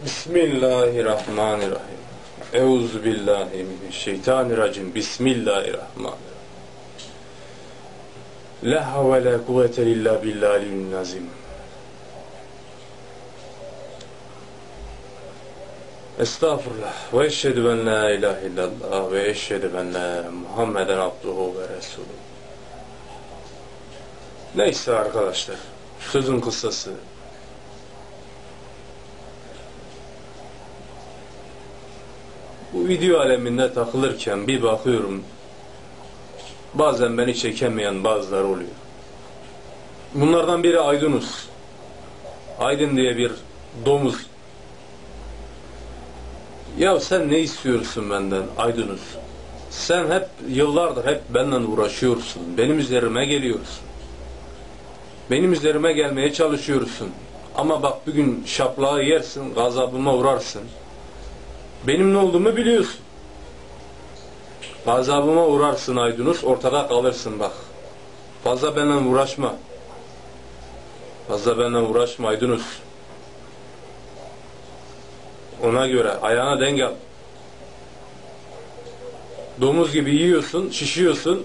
Bismillahirrahmanirrahim. Euzubillahimineşşeytanirracim. Bismillahirrahmanirrahim. La havle ve la kuvvete illa billahil azim. Estağfurullah. Ve eşhedü en la ilahe illallah ve eşhedü enne Muhammeden abduhu ve resulü. Neyse arkadaşlar, sözün kıssası. Bu video aleminde takılırken bir bakıyorum, bazen beni çekemeyen bazıları oluyor. Bunlardan biri Aydınus. Aydın diye bir domuz. Ya sen ne istiyorsun benden Aydınus? Sen hep yıllardır hep benimle uğraşıyorsun. Benim üzerime geliyorsun. Benim üzerime gelmeye çalışıyorsun. Ama bak bugün şaplağı yersin, gazabıma uğrarsın. Benim ne olduğumu biliyorsun. Gazabıma uğrarsın Aydınus, ortada kalırsın bak. Fazla benimle uğraşma. Fazla benimle uğraşma Aydınus. Ona göre ayağına denk al. Domuz gibi yiyorsun, şişiyorsun.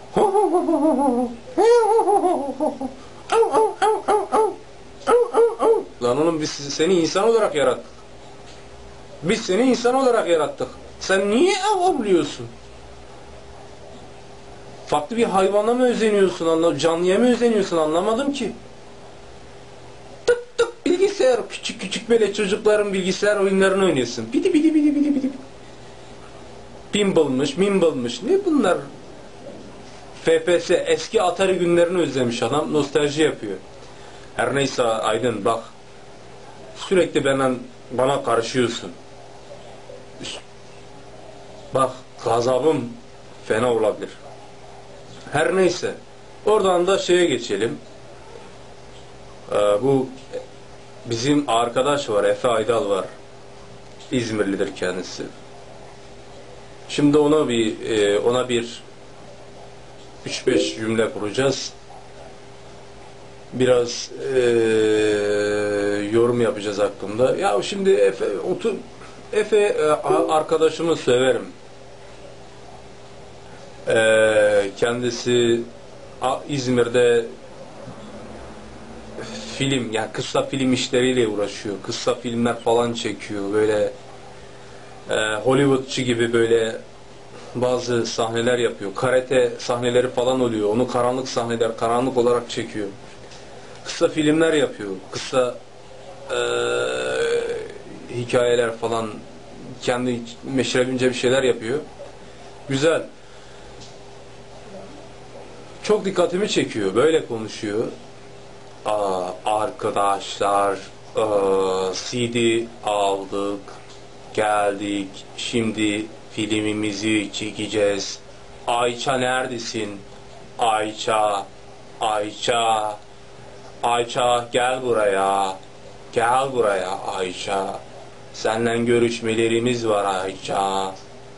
Lan oğlum biz seni insan olarak yarattık. Biz seni insan olarak yarattık. Sen niye avlıyorsun? Farklı bir hayvana mı özeniyorsun? Canlıya mı özeniyorsun? Anlamadım ki. Tık tık bilgisayar. Küçük küçük böyle çocukların bilgisayar oyunlarını oynuyorsun. Bidi bidi bidi bidi bidi. Pimble'mış, mimble'mış. Ne bunlar? FPS eski Atari günlerini özlemiş adam. Nostalji yapıyor. Her neyse Aydın bak. Sürekli bana karışıyorsun. Bak gazabım fena olabilir. Her neyse. Oradan da şeye geçelim. Bu bizim arkadaş var. Efe Aydal var. İzmirlidir kendisi. Şimdi ona bir 3-5 cümle kuracağız. Biraz yorum yapacağız hakkında. Ya şimdi Efe arkadaşımı severim. Kendisi İzmir'de film, yani kısa film işleriyle uğraşıyor. Kısa filmler falan çekiyor. Böyle Hollywoodçu gibi böyle bazı sahneler yapıyor. Karate sahneleri falan oluyor. Onu karanlık sahneler, karanlık olarak çekiyor. Kısa filmler yapıyor. Kısa hikayeler falan, kendi meşrebince bir şeyler yapıyor. Güzel. Çok dikkatimi çekiyor. Böyle konuşuyor. Arkadaşlar CD aldık. Geldik. Şimdi filmimizi çekeceğiz. Ayça neredesin? Ayça gel buraya. Gel buraya Ayça. Seninle görüşmelerimiz var Ayça.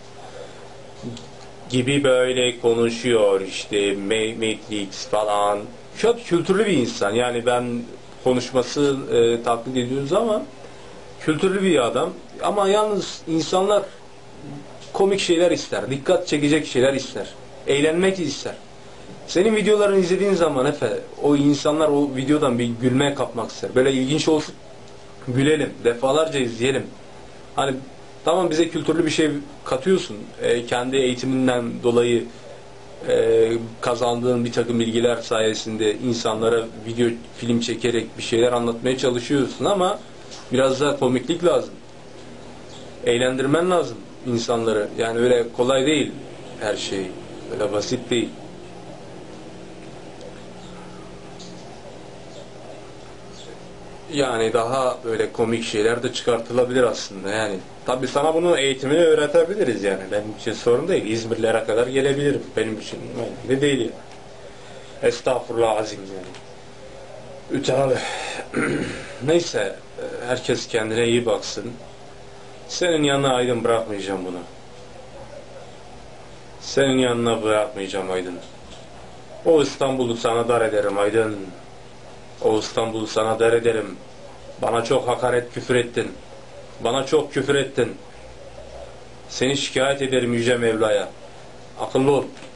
Gibi böyle konuşuyor işte Matrix falan. Çok kültürlü bir insan. Yani ben konuşması taklit ediyoruz ama kültürlü bir adam. Ama yalnız insanlar komik şeyler ister. Dikkat çekecek şeyler ister. Eğlenmek ister. Senin videolarını izlediğin zaman Efe, o insanlar o videodan bir gülmeye kapmak ister. Böyle ilginç olsun, gülelim, defalarca izleyelim. Hani tamam bize kültürlü bir şey katıyorsun. Kendi eğitiminden dolayı kazandığın bir takım bilgiler sayesinde insanlara video, film çekerek bir şeyler anlatmaya çalışıyorsun ama biraz da komiklik lazım. Eğlendirmen lazım insanları. Yani öyle kolay değil her şey. Öyle basit değil. Yani daha böyle komik şeyler de çıkartılabilir aslında yani. Tabii sana bunun eğitimini öğretebiliriz yani. Benim için sorun değil. İzmirlere kadar gelebilirim. Benim için ne değil yani. Estağfurullah azim yani. Üteali. Neyse, herkes kendine iyi baksın. Senin yanına Aydın bırakmayacağım bunu. Senin yanına bırakmayacağım Aydın. O İstanbul'u sana dar ederim Aydın. O İstanbul'u sana dar ederim. Bana çok hakaret küfür ettin. Bana çok küfür ettin. Seni şikayet ederim Yüce Mevla'ya. Akıllı ol.